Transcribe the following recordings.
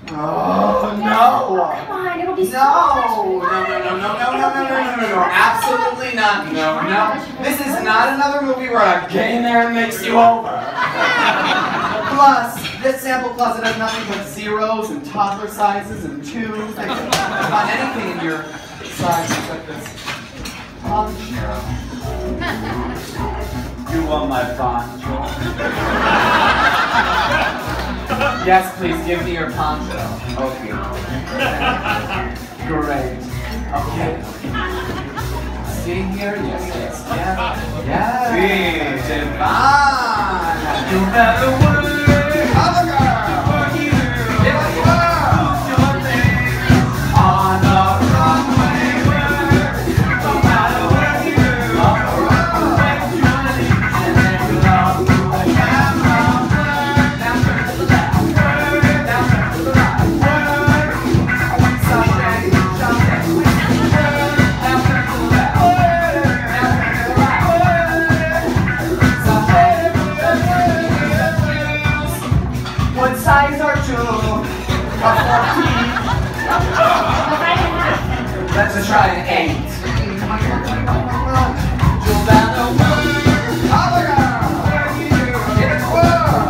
Oh, no! Come on, it'll be so No! Absolutely not. No. This is not another movie where a gay man makes you over. Plus, this sample closet has nothing but zeros and toddler sizes and twos. They can find anything in your size except this poncho. You want my poncho? Yes, please, give me your poncho. Okay. Great. Okay. See here? Yes. Yeah. Divine. You better work. Other girl. Give us work. On the runway. No matter what you do. On the runway. And then you love the camera. Now turn to the left. Now turn to the right. Someday. Now turn to the left. What size are you? A 14? Let's just try an 8. Giovanna, other girl, get it world.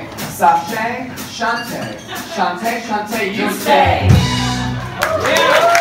Sachet, Shante, you stay. Yeah.